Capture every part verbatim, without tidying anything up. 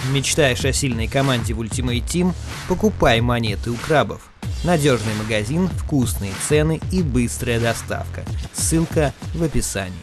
Мечтаешь о сильной команде в Ultimate Team? Покупай монеты у крабов. Надежный магазин, вкусные цены и быстрая доставка. Ссылка в описании.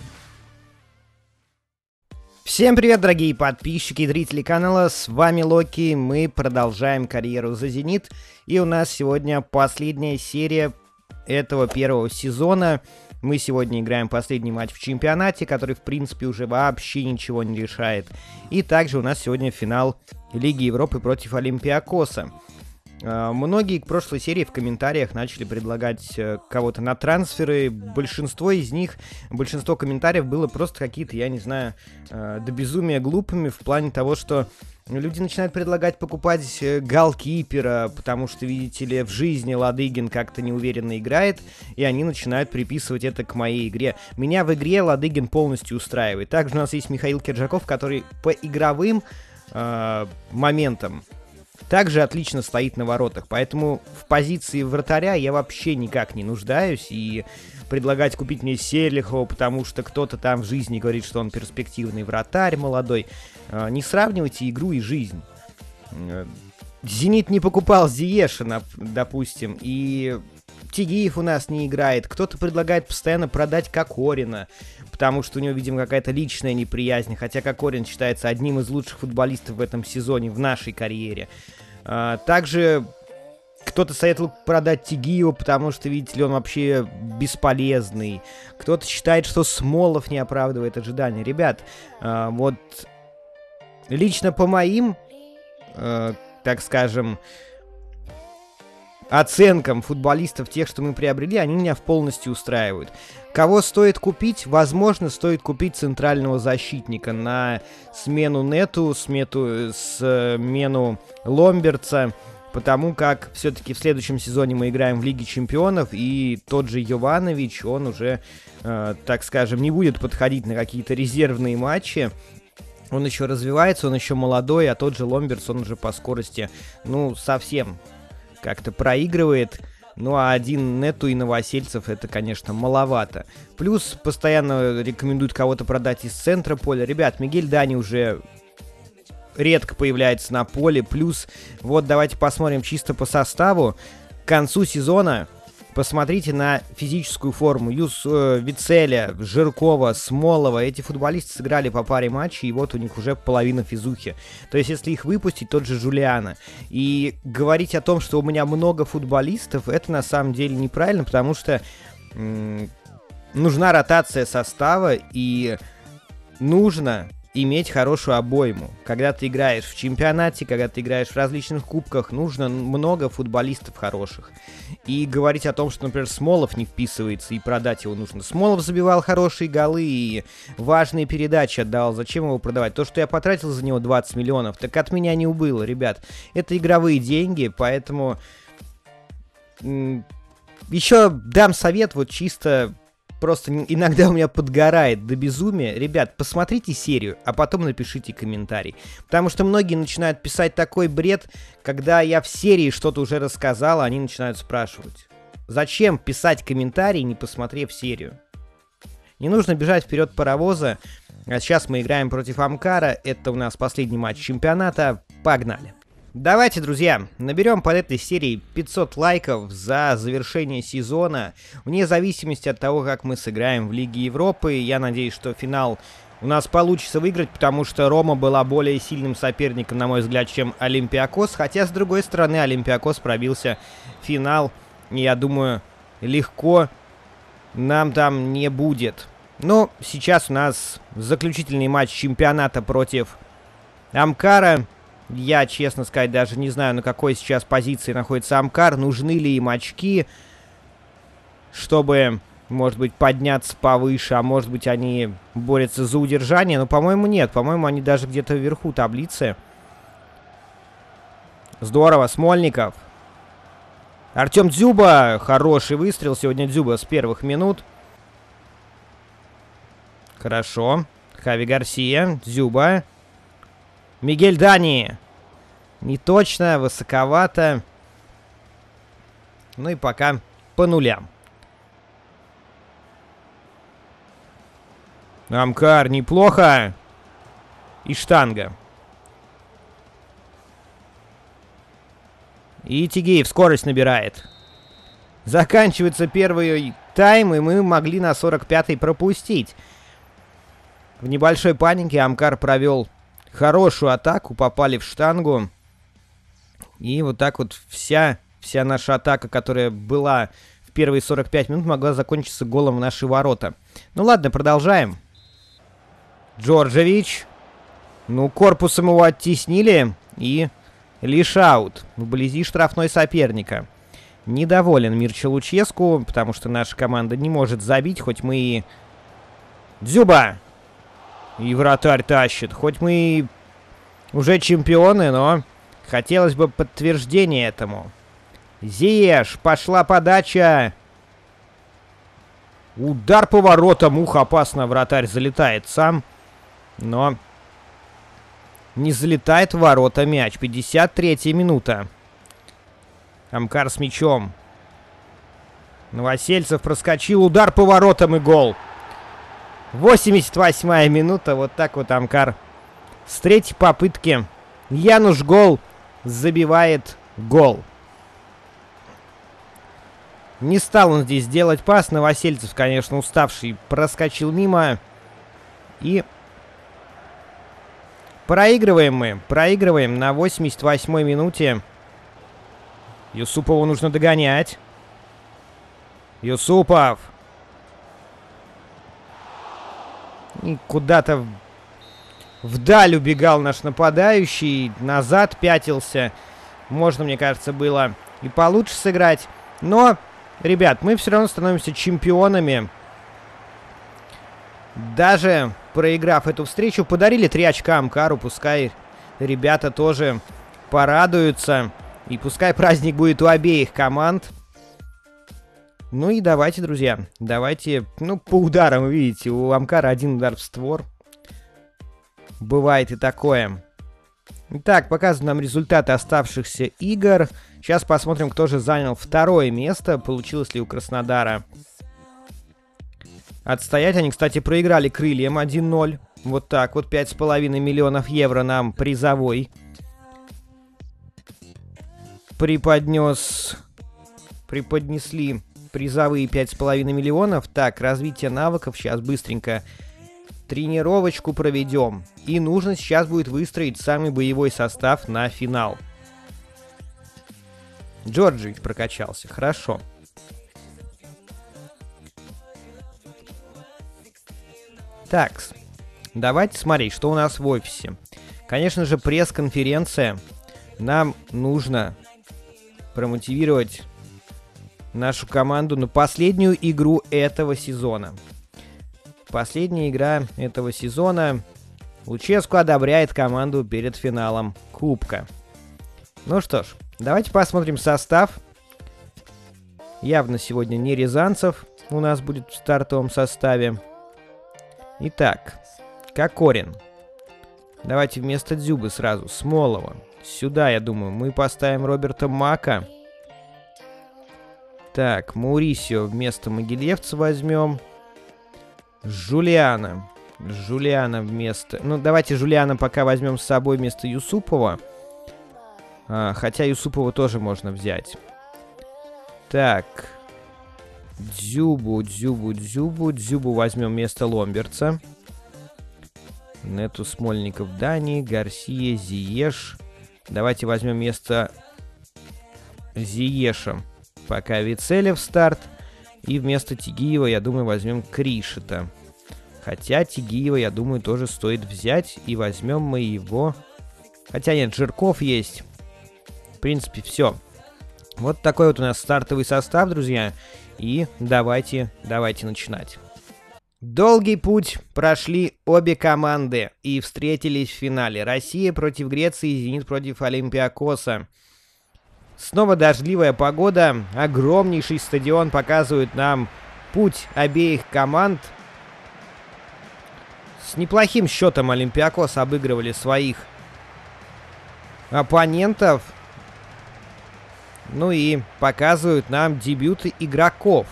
Всем привет, дорогие подписчики и зрители канала, с вами Локи, мы продолжаем карьеру за Зенит, и у нас сегодня последняя серия этого первого сезона. Мы сегодня играем последний матч в чемпионате, который, в принципе, уже вообще ничего не решает. И также у нас сегодня финал Лиги Европы против Олимпиакоса. Многие к прошлой серии в комментариях начали предлагать кого-то на трансферы. Большинство из них, большинство комментариев было просто какие-то, я не знаю, до безумия глупыми в плане того, что люди начинают предлагать покупать голкипера, потому что, видите ли, в жизни Ладыгин как-то неуверенно играет, и они начинают приписывать это к моей игре. Меня в игре Ладыгин полностью устраивает. Также у нас есть Михаил Киржаков, который по игровым э, моментам также отлично стоит на воротах, поэтому в позиции вратаря я вообще никак не нуждаюсь, и предлагать купить мне Селихова, потому что кто-то там в жизни говорит, что он перспективный вратарь молодой. Не сравнивайте игру и жизнь. Зенит не покупал Зиешина, допустим, и Тигиев у нас не играет. Кто-то предлагает постоянно продать Кокорина, потому что у него, видимо, какая-то личная неприязнь, хотя Кокорин считается одним из лучших футболистов в этом сезоне, в нашей карьере. А, также кто-то советовал продать Тигиева, потому что, видите ли, он вообще бесполезный. Кто-то считает, что Смолов не оправдывает ожидания. Ребят, а, вот лично по моим, а, так скажем, оценкам футболистов, тех, что мы приобрели, они меня полностью устраивают. Кого стоит купить? Возможно, стоит купить центрального защитника на смену Нету, смету, смену Ломберца, потому как все-таки в следующем сезоне мы играем в Лиге Чемпионов, и тот же Йованович, он уже, э, так скажем, не будет подходить на какие-то резервные матчи. Он еще развивается, он еще молодой, а тот же Ломберц, он уже по скорости, ну, совсем как-то проигрывает. Ну, а один Нету и Новосельцев это, конечно, маловато. Плюс постоянно рекомендуют кого-то продать из центра поля. Ребят, Мигель Дани уже редко появляется на поле. Плюс, вот давайте посмотрим чисто по составу. К концу сезона посмотрите на физическую форму. Юс, э, Вицеля, Жиркова, Смолова. Эти футболисты сыграли по паре матчей, и вот у них уже половина физухи. То есть, если их выпустить, тот же Жулиана. И говорить о том, что у меня много футболистов, это на самом деле неправильно, потому что м- нужна ротация состава, и нужно иметь хорошую обойму. Когда ты играешь в чемпионате, когда ты играешь в различных кубках, нужно много футболистов хороших. И говорить о том, что, например, Смолов не вписывается, и продать его нужно. Смолов забивал хорошие голы и важные передачи отдавал. Зачем его продавать? То, что я потратил за него двадцать миллионов, так от меня не убыло, ребят. Это игровые деньги, поэтому еще дам совет, вот чисто просто иногда у меня подгорает до безумия. Ребят, посмотрите серию, а потом напишите комментарий. Потому что многие начинают писать такой бред, когда я в серии что-то уже рассказал, они начинают спрашивать. Зачем писать комментарий, не посмотрев серию? Не нужно бежать вперед паровоза. А сейчас мы играем против Амкара. Это у нас последний матч чемпионата. Погнали. Давайте, друзья, наберем под этой серией пятьсот лайков за завершение сезона. Вне зависимости от того, как мы сыграем в Лиге Европы. Я надеюсь, что финал у нас получится выиграть, потому что Рома была более сильным соперником, на мой взгляд, чем Олимпиакос. Хотя, с другой стороны, Олимпиакос пробился в финал. И я думаю, легко нам там не будет. Но сейчас у нас заключительный матч чемпионата против Амкара. Я, честно сказать, даже не знаю, на какой сейчас позиции находится Амкар. Нужны ли им очки, чтобы, может быть, подняться повыше. А может быть, они борются за удержание. Но, по-моему, нет. По-моему, они даже где-то вверху таблицы. Здорово. Смольников. Артем Дзюба. Хороший выстрел. Сегодня Дзюба с первых минут. Хорошо. Хави Гарсия. Дзюба. Мигель Дани. Не точно, высоковато. Ну и пока по нулям. Амкар неплохо. И штанга. И Тигиев скорость набирает. Заканчивается первый тайм, и мы могли на сорок пятой пропустить. В небольшой панике Амкар провел хорошую атаку, попали в штангу. И вот так вот вся, вся наша атака, которая была в первые сорок пять минут, могла закончиться голом в наши ворота. Ну ладно, продолжаем. Джорджевич. Ну, корпусом его оттеснили. И лишь аут вблизи штрафной соперника. Недоволен Мирча Луческу, потому что наша команда не может забить, хоть мы и... Дзюба! И вратарь тащит. Хоть мы и уже чемпионы, но хотелось бы подтверждения этому. Зиеш, пошла подача. Удар по воротам, ух, опасно, вратарь залетает сам. Но не залетает в ворота мяч. пятьдесят третья минута. Амкар с мячом. Новосельцев проскочил, удар по воротам и гол. восемьдесят восьмая минута, вот так вот Амкар с третьей попытки. Януш Гол забивает гол. Не стал он здесь делать пас. Новосельцев, конечно, уставший, проскочил мимо. И проигрываем мы. Проигрываем на восемьдесят восьмой минуте. Юсупову нужно догонять. Юсупов. И куда-то вдаль убегал наш нападающий. Назад пятился. Можно, мне кажется, было и получше сыграть. Но, ребят, мы все равно становимся чемпионами. Даже проиграв эту встречу, подарили три очка Амкару. Пускай ребята тоже порадуются. И пускай праздник будет у обеих команд. Ну и давайте, друзья, давайте, ну, по ударам, видите, у Амкара один удар в створ. Бывает и такое. Итак, показывают нам результаты оставшихся игр. Сейчас посмотрим, кто же занял второе место. Получилось ли у Краснодара отстоять. Они, кстати, проиграли Крыльям один ноль. Вот так вот, пять с половиной миллионов евро нам призовой преподнес, преподнесли призовые пять с половиной миллионов. Так, развитие навыков. Сейчас быстренько тренировочку проведем. И нужно сейчас будет выстроить самый боевой состав на финал. Джорджевич прокачался. Хорошо. Так, давайте смотреть, что у нас в офисе. Конечно же, пресс-конференция. Нам нужно промотивировать нашу команду на последнюю игру этого сезона. Последняя игра этого сезона. Луческу одобряет команду перед финалом Кубка. Ну что ж, давайте посмотрим состав. Явно сегодня не Рязанцев у нас будет в стартовом составе. Итак, Кокорин. Давайте вместо Дзюбы сразу Смолова. Сюда, я думаю, мы поставим Роберта Мака. Так, Маурисио вместо Могилевца возьмем. Жулиана. Жулиана вместо... Ну, давайте Жулиана пока возьмем с собой вместо Юсупова. А, хотя Юсупова тоже можно взять. Так. Дзюбу, Дзюбу, Дзюбу. Дзюбу возьмем вместо Ломберца. Нету Смольников, Дани, Гарсия, Зиеш. Давайте возьмем вместо Зиеша пока Вицеля в старт. И вместо Тигиева, я думаю, возьмем Кришета. Хотя Тигиева, я думаю, тоже стоит взять. И возьмем мы его... Хотя нет, Жирков есть. В принципе, все. Вот такой вот у нас стартовый состав, друзья. И давайте, давайте начинать. Долгий путь прошли обе команды и встретились в финале. Россия против Греции, Зенит против Олимпиакоса. Снова дождливая погода. Огромнейший стадион показывает нам путь обеих команд. С неплохим счетом Олимпиакос обыгрывали своих оппонентов. Ну и показывают нам дебюты игроков.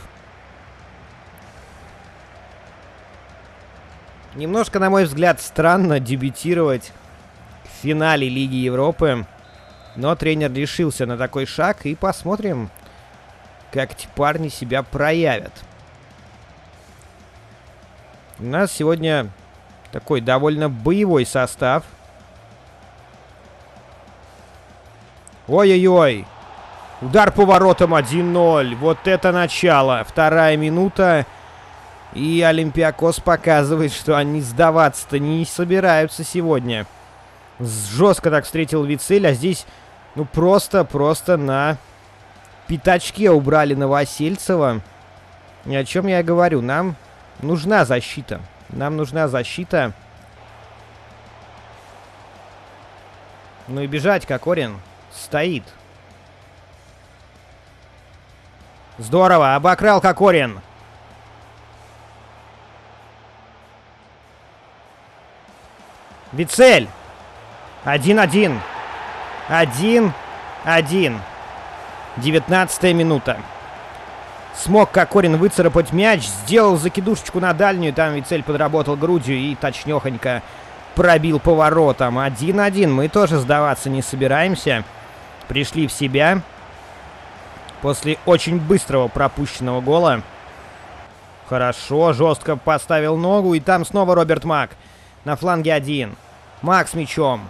Немножко, на мой взгляд, странно дебютировать в финале Лиги Европы Но тренер решился на такой шаг, и посмотрим, как эти парни себя проявят. У нас сегодня такой довольно боевой состав. Ой-ой-ой. Удар по воротам один ноль. Вот это начало. Вторая минута. И Олимпиакос показывает, что они сдаваться-то не собираются сегодня. Жестко так встретил Вицель, а здесь, ну, просто-просто на пятачке убрали Новосельцева. И о чем я говорю? Нам нужна защита. Нам нужна защита. Ну и бежать, Кокорин стоит. Здорово, обокрал Кокорин. Вицель. Один-один. Один-один. Девятнадцатая минута. Смог Кокорин выцарапать мяч, сделал закидушечку на дальнюю, там Вицель подработал грудью и точнёхонько пробил поворотом. Один-один. Мы тоже сдаваться не собираемся. Пришли в себя после очень быстрого пропущенного гола. Хорошо, жестко поставил ногу, и там снова Роберт Мак. На фланге один. Мак с мячом.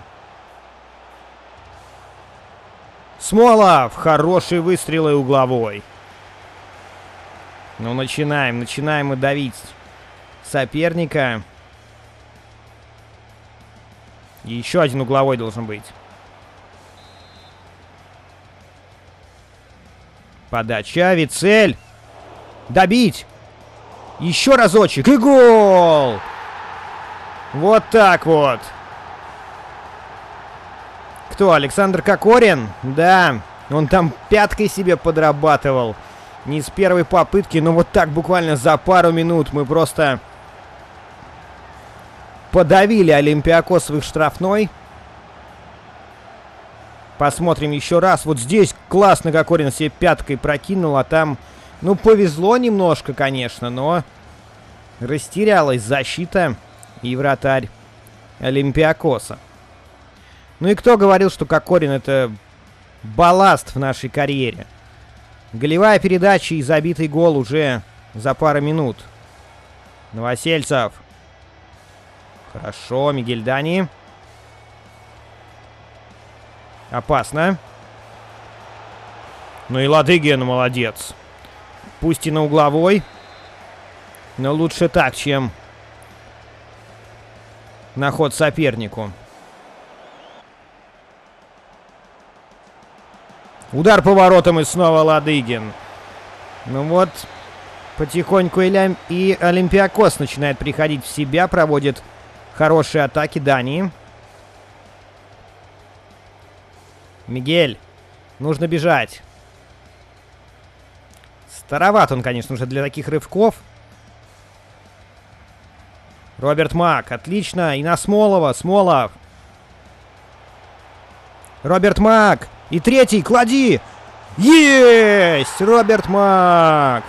Смолов! Хороший выстрел и угловой. Ну, начинаем, начинаем мы давить соперника. И еще один угловой должен быть. Подача, Вицель. Добить. Еще разочек. И гол! Вот так вот. Кто? Александр Кокорин? Да. Он там пяткой себе подрабатывал. Не с первой попытки, но вот так буквально за пару минут мы просто подавили Олимпиакос в их штрафной. Посмотрим еще раз. Вот здесь классно Кокорин себе пяткой прокинул, а там, ну, повезло немножко, конечно, но растерялась защита и вратарь Олимпиакоса. Ну и кто говорил, что Кокорин — это балласт в нашей карьере? Голевая передача и забитый гол уже за пару минут. Новосельцев. Хорошо, Мигель Дани. Опасно. Ну и Ладыгин молодец. Пусть и на угловой, но лучше так, чем на ход сопернику. Удар по воротам и снова Ладыгин. Ну вот, потихоньку и, и Олимпиакос начинает приходить в себя, проводит хорошие атаки. Дани. Мигель, нужно бежать. Староват он, конечно, уже для таких рывков. Роберт Мак, отлично. И на Смолова. Смолов. Роберт Мак. И третий, клади! Есть! Роберт Мак!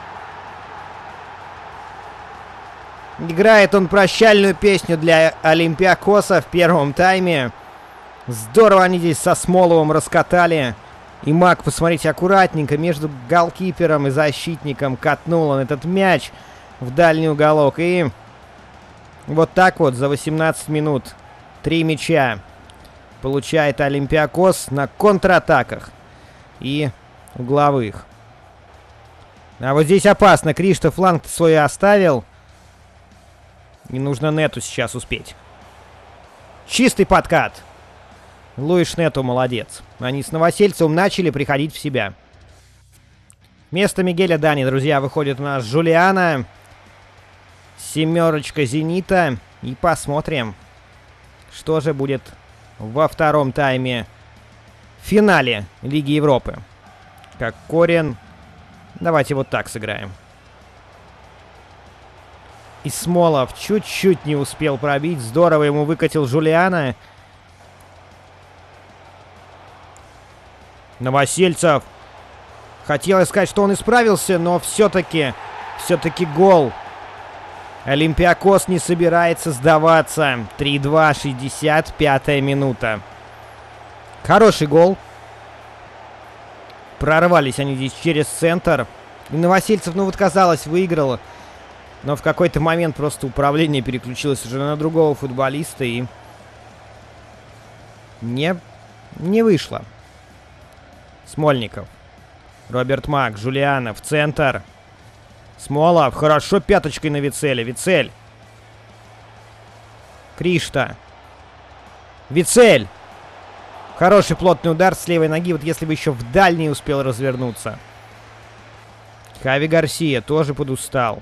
Играет он прощальную песню для Олимпиакоса в первом тайме. Здорово они здесь со Смоловым раскатали. И Мак, посмотрите, аккуратненько между голкипером и защитником катнул он этот мяч в дальний уголок. И вот так вот за восемнадцать минут три мяча получает Олимпиакос на контратаках и угловых. А вот здесь опасно. Криштоф фланг свой оставил. И нужно Нету сейчас успеть. Чистый подкат. Луиш Нету молодец. Они с Новосельцевым начали приходить в себя. Вместо Мигеля Дани, друзья, выходит у нас Жулиана. Семерочка Зенита. И посмотрим, что же будет во втором тайме в финале Лиги Европы. Кокорин. Давайте вот так сыграем. И Смолов чуть-чуть не успел пробить. Здорово ему выкатил Жулиана. Новосельцев. Хотелось сказать, что он исправился, но все-таки, все-таки гол. Олимпиакос не собирается сдаваться. три-два, шестьдесят пятая минута. Хороший гол. Прорвались они здесь через центр. И Новосельцев, ну вот казалось, выиграл. Но в какой-то момент просто управление переключилось уже на другого футболиста. И не, не вышло. Смольников. Роберт Мак. Жулианов. Центр. Смолов. Хорошо пяточкой на Вицеля. Вицель. Кришта. Вицель. Хороший плотный удар с левой ноги. Вот если бы еще в дальний успел развернуться. Хави Гарсия тоже подустал.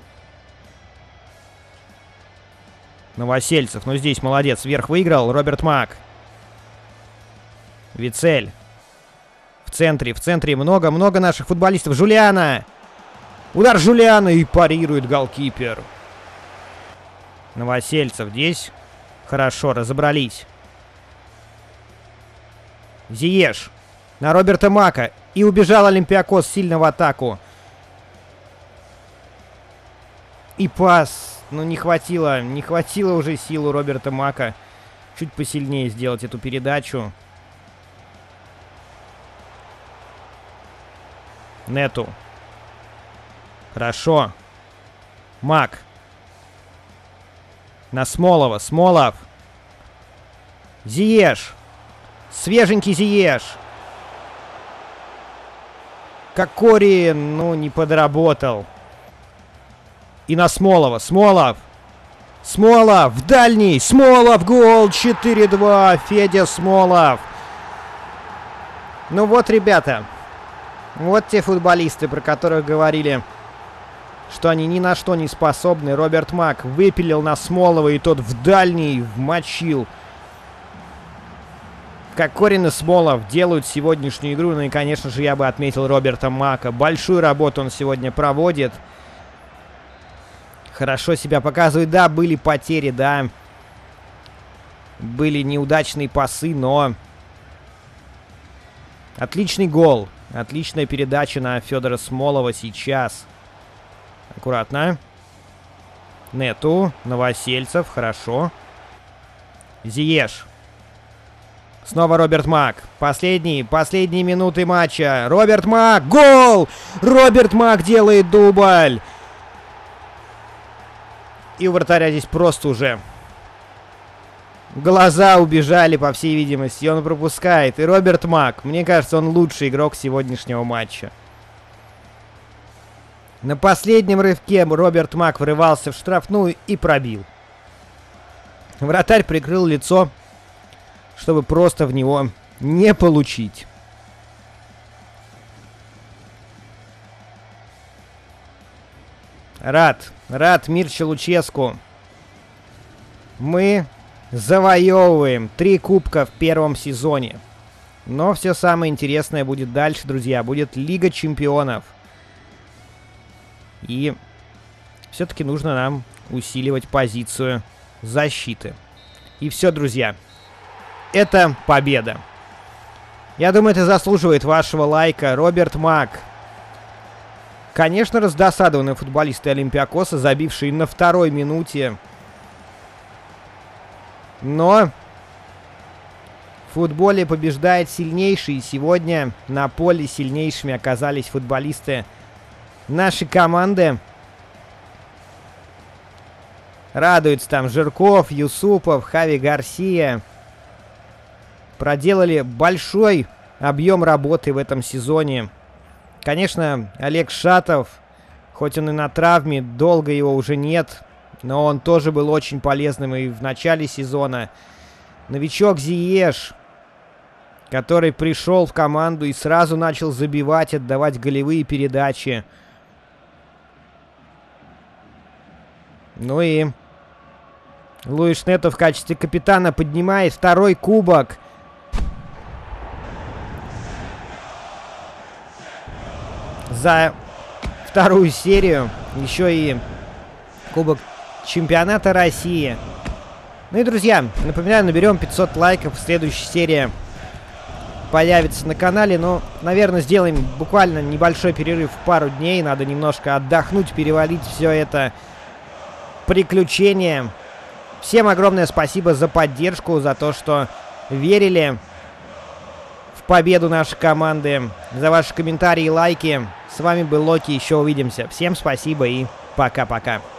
Новосельцев. Ну здесь молодец. Вверх выиграл. Роберт Мак. Вицель. В центре. В центре много-много наших футболистов. Жулиана. Удар Жулиана. И парирует голкипер. Новосельцев здесь. Хорошо, разобрались. Зиеш. На Роберта Мака. И убежал Олимпиакос сильно в атаку. И пас. Ну не хватило. Не хватило уже силу Роберта Мака. Чуть посильнее сделать эту передачу. Нету. Хорошо. Мак. На Смолова. Смолов. Зиеш. Свеженький Зиеш. Кокори, ну, не подработал. И на Смолова. Смолов. Смолов. В дальний. Смолов. Гол. четыре два. Федя Смолов. Ну вот, ребята. Вот те футболисты, про которых говорили, что они ни на что не способны. Роберт Мак выпилил на Смолова, и тот в дальний вмочил. Кокорин и Смолов делают сегодняшнюю игру. Ну и, конечно же, я бы отметил Роберта Мака. Большую работу он сегодня проводит. Хорошо себя показывает. Да, были потери, да. Были неудачные пасы, но... Отличный гол. Отличная передача на Федора Смолова сейчас. Аккуратно. Нету. Новосельцев. Хорошо. Зиеш. Снова Роберт Мак. Последний, последние минуты матча. Роберт Мак. Гол! Роберт Мак делает дубль. И у вратаря здесь просто уже глаза убежали, по всей видимости. И он пропускает. И Роберт Мак. Мне кажется, он лучший игрок сегодняшнего матча. На последнем рывке Роберт Мак врывался в штрафную и пробил. Вратарь прикрыл лицо, чтобы просто в него не получить. Рад. Рад Мирча Луческу. Мы завоевываем три кубка в первом сезоне. Но все самое интересное будет дальше, друзья. Будет Лига Чемпионов. И все-таки нужно нам усиливать позицию защиты. И все, друзья. Это победа. Я думаю, это заслуживает вашего лайка. Роберт Мак. Конечно, раздосадованные футболисты Олимпиакоса, забившие на второй минуте. Но в футболе побеждает сильнейший. И сегодня на поле сильнейшими оказались футболисты нашей команды. Радуются там Жирков, Юсупов, Хави Гарсия. Проделали большой объем работы в этом сезоне. Конечно, Олег Шатов, хоть он и на травме, долго его уже нет, но он тоже был очень полезным и в начале сезона. Новичок Зиеш, который пришел в команду и сразу начал забивать, отдавать голевые передачи. Ну и Луиш Нето в качестве капитана поднимает второй кубок. За вторую серию. Еще и кубок чемпионата России. Ну и, друзья, напоминаю, наберем пятьсот лайков. Следующая серия появится на канале. Но, наверное, сделаем буквально небольшой перерыв в пару дней. Надо немножко отдохнуть, перевалить все это приключение. Всем огромное спасибо за поддержку, за то, что верили победу нашей команды, за ваши комментарии и лайки. С вами был Локи, еще увидимся. Всем спасибо и пока-пока.